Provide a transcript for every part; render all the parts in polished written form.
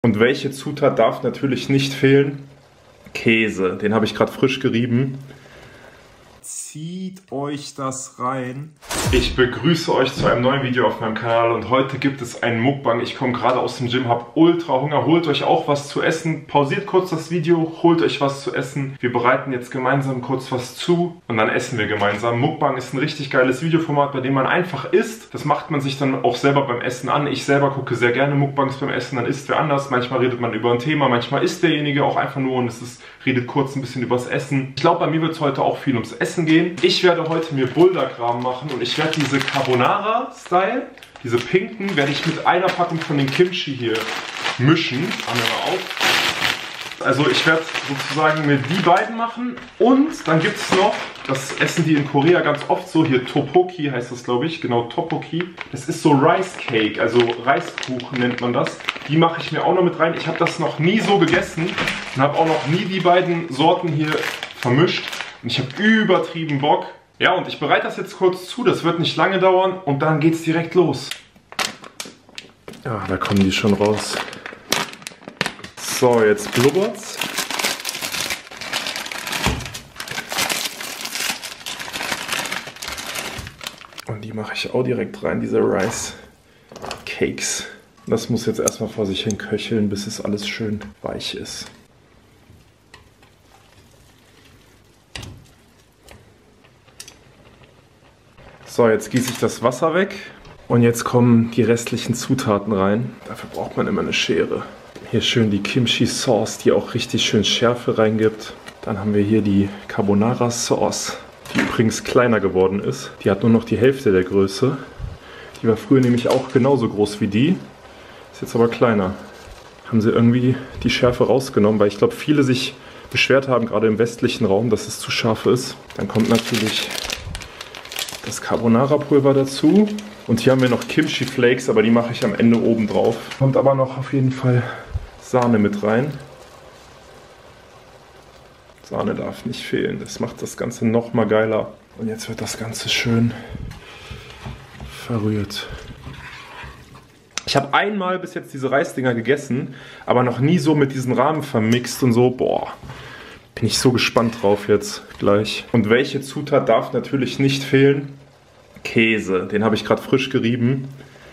Und welche Zutat darf natürlich nicht fehlen? Käse. Den habe ich gerade frisch gerieben. Zieht euch das rein. Ich begrüße euch zu einem neuen Video auf meinem Kanal und heute gibt es einen Mukbang. Ich komme gerade aus dem Gym, habe ultra Hunger. Holt euch auch was zu essen. Pausiert kurz das Video, holt euch was zu essen. Wir bereiten jetzt gemeinsam kurz was zu und dann essen wir gemeinsam. Mukbang ist ein richtig geiles Videoformat, bei dem man einfach isst. Das macht man sich dann auch selber beim Essen an. Ich selber gucke sehr gerne Mukbangs beim Essen, dann isst wer anders. Manchmal redet man über ein Thema, manchmal isst derjenige auch einfach nur und redet kurz ein bisschen übers Essen. Ich glaube, bei mir wird es heute auch viel ums Essen gehen. Ich werde heute mir Boulderkram machen und ich werde diese Carbonara-Style, diese pinken, werde ich mit einer Packung von den Kimchi hier mischen. Also ich werde sozusagen mir die beiden machen und dann gibt es noch, das essen die in Korea ganz oft so, hier Tteokbokki heißt das glaube ich, genau Tteokbokki. Das ist so Rice Cake, also Reiskuchen nennt man das. Die mache ich mir auch noch mit rein. Ich habe das noch nie so gegessen und habe auch noch nie die beiden Sorten hier vermischt. Und ich habe übertrieben Bock. Ja, und ich bereite das jetzt kurz zu, das wird nicht lange dauern und dann geht's direkt los. Ja, da kommen die schon raus. So, jetzt blubbert's. Und die mache ich auch direkt rein, diese Rice Cakes. Das muss jetzt erstmal vor sich hin köcheln, bis es alles schön weich ist. So, jetzt gieße ich das Wasser weg und jetzt kommen die restlichen Zutaten rein. Dafür braucht man immer eine Schere. Hier schön die Kimchi Sauce, die auch richtig schön Schärfe reingibt. Dann haben wir hier die Carbonara Sauce, die übrigens kleiner geworden ist. Die hat nur noch die Hälfte der Größe. Die war früher nämlich auch genauso groß wie die, ist jetzt aber kleiner. Haben sie irgendwie die Schärfe rausgenommen, weil ich glaube viele sich beschwert haben, gerade im westlichen Raum, dass es zu scharf ist. Dann kommt natürlich das Carbonara-Pulver dazu. Und hier haben wir noch Kimchi Flakes, aber die mache ich am Ende oben drauf. Kommt aber noch auf jeden Fall Sahne mit rein. Sahne darf nicht fehlen, das macht das Ganze noch mal geiler. Und jetzt wird das Ganze schön verrührt. Ich habe einmal bis jetzt diese Reisdinger gegessen, aber noch nie so mit diesen Rahmen vermixt und so. Boah, bin ich so gespannt drauf jetzt gleich. Und welche Zutat darf natürlich nicht fehlen? Käse. Den habe ich gerade frisch gerieben.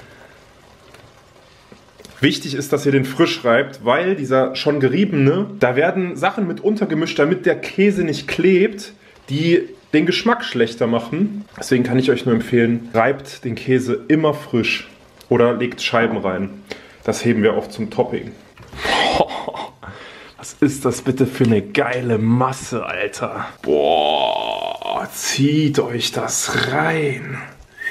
Wichtig ist, dass ihr den frisch reibt, weil dieser schon geriebene, da werden Sachen mit untergemischt, damit der Käse nicht klebt, die den Geschmack schlechter machen. Deswegen kann ich euch nur empfehlen, reibt den Käse immer frisch oder legt Scheiben rein. Das heben wir auf zum Topping. Was ist das bitte für eine geile Masse, Alter? Boah, zieht euch das rein.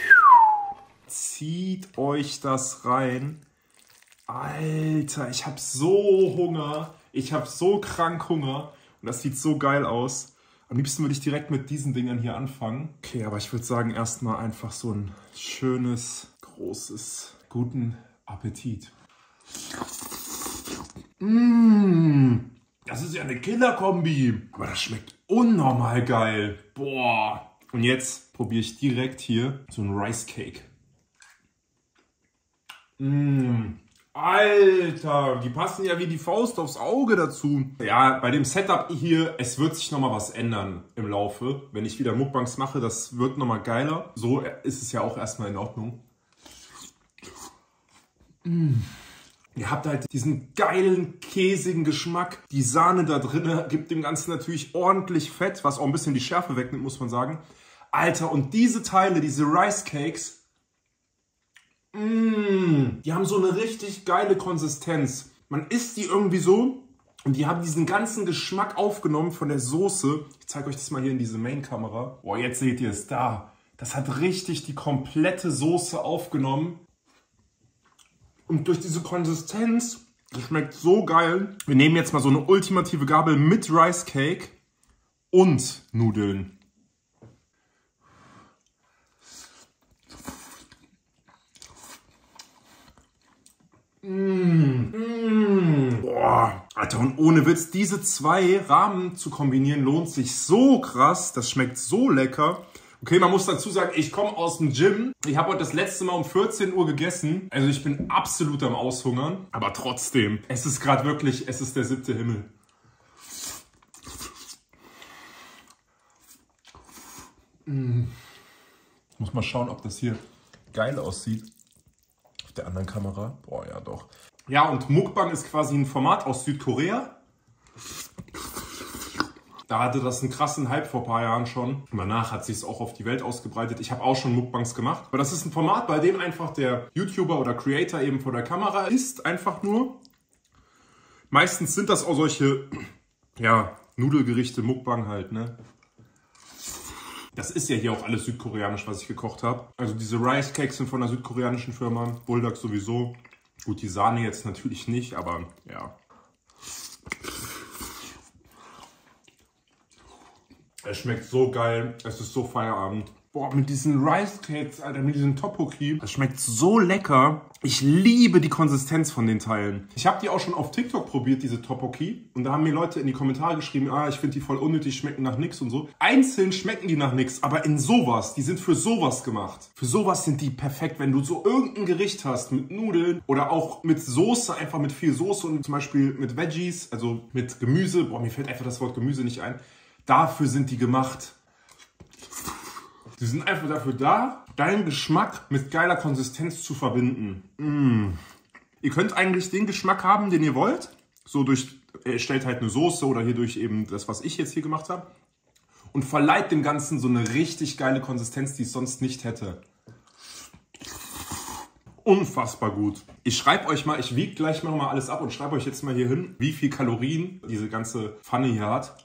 Zieht euch das rein. Alter, ich habe so Hunger. Ich habe so krank Hunger. Und das sieht so geil aus. Am liebsten würde ich direkt mit diesen Dingern hier anfangen. Okay, aber ich würde sagen, erstmal einfach so ein schönes, großes, guten Appetit. Das ist ja eine Killer-Kombi. Aber das schmeckt unnormal geil. Boah. Und jetzt probiere ich direkt hier so ein Rice Cake. Alter, die passen ja wie die Faust aufs Auge dazu. Ja, bei dem Setup hier, es wird sich nochmal was ändern im Laufe. Wenn ich wieder Mukbangs mache, das wird nochmal geiler. So ist es ja auch erstmal in Ordnung. Ihr habt halt diesen geilen, käsigen Geschmack. Die Sahne da drin gibt dem Ganzen natürlich ordentlich Fett, was auch ein bisschen die Schärfe wegnimmt, muss man sagen. Alter, und diese Teile, diese Rice Cakes, die haben so eine richtig geile Konsistenz. Man isst die irgendwie so und die haben diesen ganzen Geschmack aufgenommen von der Soße. Ich zeige euch das mal hier in diese Main-Kamera. Boah, jetzt seht ihr es da. Das hat richtig die komplette Soße aufgenommen. Und durch diese Konsistenz, das schmeckt so geil. Wir nehmen jetzt mal so eine ultimative Gabel mit Rice Cake und Nudeln. Boah, Alter, und ohne Witz, diese zwei Rahmen zu kombinieren lohnt sich so krass. Das schmeckt so lecker. Okay, man muss dazu sagen, ich komme aus dem Gym. Ich habe heute das letzte Mal um 14 Uhr gegessen. Also ich bin absolut am Aushungern. Aber trotzdem, es ist gerade wirklich, es ist der 7. Himmel. Ich muss mal schauen, ob das hier geil aussieht. Auf der anderen Kamera. Boah, ja doch. Ja, und Mukbang ist quasi ein Format aus Südkorea. Da hatte das einen krassen Hype vor ein paar Jahren schon. Und danach hat sich es auch auf die Welt ausgebreitet. Ich habe auch schon Mukbangs gemacht. Aber das ist ein Format, bei dem einfach der YouTuber oder Creator eben vor der Kamera ist. Einfach nur. Meistens sind das auch solche, ja, Nudelgerichte, Mukbang halt, ne? Das ist ja hier auch alles südkoreanisch, was ich gekocht habe. Also diese Rice Cakes sind von einer südkoreanischen Firma. Buldak sowieso. Gut, die Sahne jetzt natürlich nicht, aber ja. Es schmeckt so geil, es ist so Feierabend. Boah, mit diesen Rice Cakes, Alter, mit diesem Tteokbokki. Es schmeckt so lecker. Ich liebe die Konsistenz von den Teilen. Ich habe die auch schon auf TikTok probiert, diese Tteokbokki. Und da haben mir Leute in die Kommentare geschrieben, ich finde die voll unnötig, schmecken nach nix und so. Einzeln schmecken die nach nix, aber in sowas, die sind für sowas gemacht. Für sowas sind die perfekt, wenn du so irgendein Gericht hast mit Nudeln oder auch mit Soße, einfach mit viel Soße und zum Beispiel mit Veggies, also mit Gemüse. Boah, mir fällt einfach das Wort Gemüse nicht ein. Dafür sind die gemacht. Die sind einfach dafür da, deinen Geschmack mit geiler Konsistenz zu verbinden. Ihr könnt eigentlich den Geschmack haben, den ihr wollt. So durch, ihr stellt halt eine Soße oder hier durch eben das, was ich jetzt hier gemacht habe. Und verleiht dem Ganzen so eine richtig geile Konsistenz, die es sonst nicht hätte. Unfassbar gut. Ich schreibe euch mal, ich wiege gleich mal alles ab und schreibe euch jetzt mal hier hin, wie viel Kalorien diese ganze Pfanne hier hat.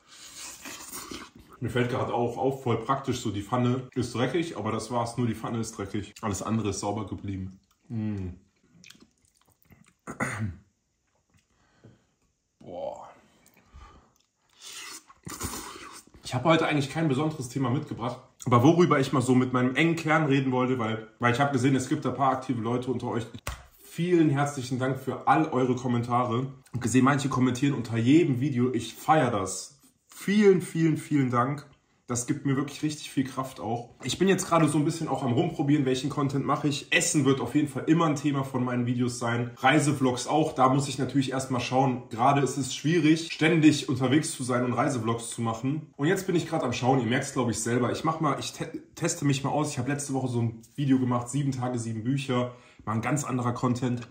Mir fällt gerade auch auf, voll praktisch, so die Pfanne ist dreckig, aber das war's, nur die Pfanne ist dreckig. Alles andere ist sauber geblieben. Boah. Ich habe heute eigentlich kein besonderes Thema mitgebracht, aber worüber ich mal so mit meinem engen Kern reden wollte, weil ich habe gesehen, es gibt ein paar aktive Leute unter euch. Vielen herzlichen Dank für all eure Kommentare. Und gesehen, manche kommentieren unter jedem Video, ich feiere das. Vielen, vielen, vielen Dank. Das gibt mir wirklich richtig viel Kraft auch. Ich bin jetzt gerade so ein bisschen auch am Rumprobieren, welchen Content mache ich. Essen wird auf jeden Fall immer ein Thema von meinen Videos sein. Reisevlogs auch. Da muss ich natürlich erstmal schauen. Gerade ist es schwierig, ständig unterwegs zu sein und Reisevlogs zu machen. Und jetzt bin ich gerade am Schauen. Ihr merkt es, glaube ich, selber. Ich teste mich mal aus. Ich habe letzte Woche so ein Video gemacht. 7 Tage, 7 Bücher. Mal ein ganz anderer Content.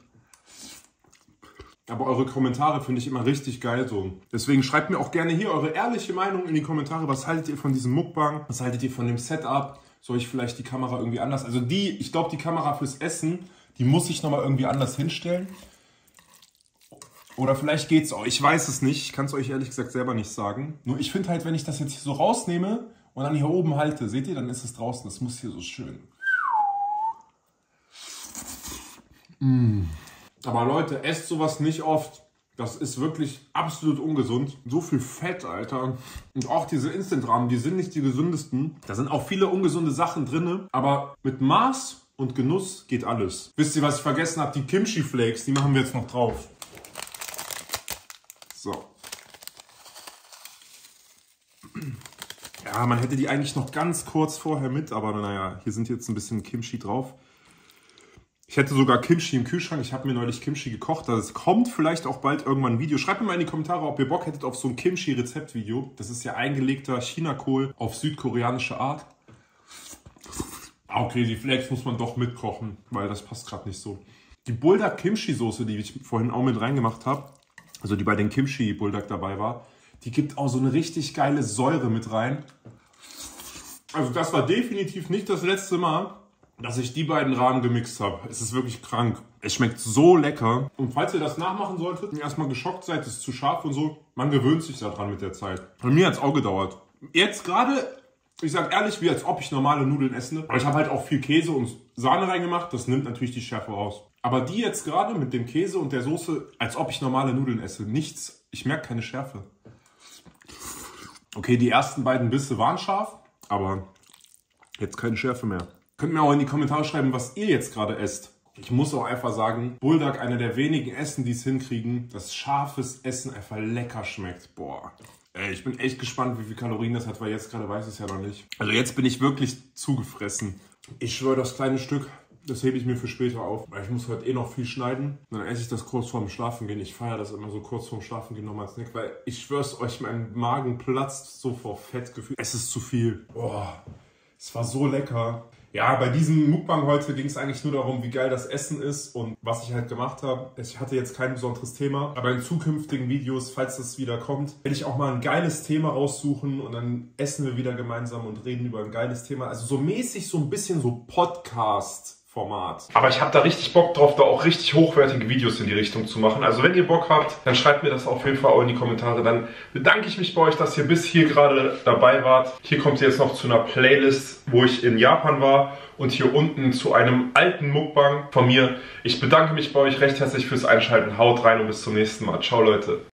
Aber eure Kommentare finde ich immer richtig geil so. Deswegen schreibt mir auch gerne hier eure ehrliche Meinung in die Kommentare. Was haltet ihr von diesem Mukbang? Was haltet ihr von dem Setup? Soll ich vielleicht die Kamera irgendwie anders? Also ich glaube, die Kamera fürs Essen, die muss ich nochmal irgendwie anders hinstellen. Oder vielleicht geht's auch. Ich weiß es nicht. Ich kann es euch ehrlich gesagt selber nicht sagen. Nur ich finde halt, wenn ich das jetzt hier so rausnehme und dann hier oben halte, seht ihr, dann ist es draußen. Das muss hier so schön. Aber Leute, esst sowas nicht oft. Das ist wirklich absolut ungesund. So viel Fett, Alter. Und auch diese Instant-Ramen, die sind nicht die gesündesten. Da sind auch viele ungesunde Sachen drin. Aber mit Maß und Genuss geht alles. Wisst ihr, was ich vergessen habe? Die Kimchi-Flakes, die machen wir jetzt noch drauf. So. Ja, man hätte die eigentlich noch ganz kurz vorher mit. Aber naja, hier sind jetzt ein bisschen Kimchi drauf. Ich hätte sogar Kimchi im Kühlschrank. Ich habe mir neulich Kimchi gekocht. Das kommt vielleicht auch bald irgendwann ein Video. Schreibt mir mal in die Kommentare, ob ihr Bock hättet auf so ein Kimchi-Rezeptvideo. Das ist ja eingelegter Chinakohl auf südkoreanische Art. Okay, die Flakes muss man doch mitkochen, weil das passt gerade nicht so. Die Buldak Kimchi-Soße, die ich vorhin auch mit reingemacht habe, also die bei den Kimchi Buldak dabei war, die gibt auch so eine richtig geile Säure mit rein. Also das war definitiv nicht das letzte Mal, dass ich die beiden Ramen gemixt habe. Es ist wirklich krank. Es schmeckt so lecker. Und falls ihr das nachmachen solltet und erstmal geschockt seid, es ist zu scharf und so, man gewöhnt sich daran mit der Zeit. Bei mir hat es auch gedauert. Jetzt gerade, ich sag ehrlich, wie als ob ich normale Nudeln esse. Aber ich habe halt auch viel Käse und Sahne reingemacht. Das nimmt natürlich die Schärfe raus. Aber die jetzt gerade mit dem Käse und der Soße, als ob ich normale Nudeln esse. Nichts. Ich merke keine Schärfe. Okay, die ersten beiden Bisse waren scharf, aber jetzt keine Schärfe mehr. Könnt mir auch in die Kommentare schreiben, was ihr jetzt gerade esst. Ich muss auch einfach sagen, Buldak, einer der wenigen Essen, die es hinkriegen, dass scharfes Essen einfach lecker schmeckt. Boah. Ey, ich bin echt gespannt, wie viel Kalorien das hat, weil jetzt gerade weiß ich es ja noch nicht. Also jetzt bin ich wirklich zugefressen. Ich schwöre, das kleine Stück, das hebe ich mir für später auf. Weil ich muss heute eh noch viel schneiden. Dann esse ich das kurz vorm Schlafengehen. Ich feiere das immer so kurz vorm Schlafengehen nochmal als Snack, weil ich schwör's euch, mein Magen platzt so vor Fettgefühl. Es ist zu viel. Boah, es war so lecker. Ja, bei diesem Mukbang heute ging es eigentlich nur darum, wie geil das Essen ist und was ich halt gemacht habe. Ich hatte jetzt kein besonderes Thema, aber in zukünftigen Videos, falls das wieder kommt, werde ich auch mal ein geiles Thema raussuchen und dann essen wir wieder gemeinsam und reden über ein geiles Thema. Also so mäßig, so ein bisschen so Podcast-Format. Aber ich habe da richtig Bock drauf, da auch richtig hochwertige Videos in die Richtung zu machen. Also wenn ihr Bock habt, dann schreibt mir das auf jeden Fall auch in die Kommentare. Dann bedanke ich mich bei euch, dass ihr bis hier gerade dabei wart. Hier kommt ihr jetzt noch zu einer Playlist, wo ich in Japan war. Und hier unten zu einem alten Mukbang von mir. Ich bedanke mich bei euch recht herzlich fürs Einschalten. Haut rein und bis zum nächsten Mal. Ciao, Leute.